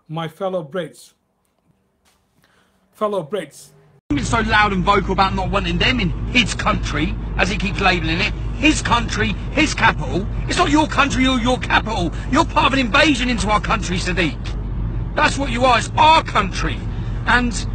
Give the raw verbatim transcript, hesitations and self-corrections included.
my fellow Brits. Fellow Brits. He's so loud and vocal about not wanting them in his country, as he keeps labelling it. His country, his capital. It's not your country or your capital. You're part of an invasion into our country, Sadiq. That's what you are. It's our country. And